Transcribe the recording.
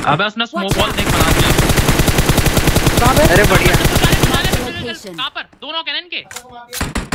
अबे उसने smoke wall देख बना दिया। अरे बढ़िया। कहां पर दोनों कैनन के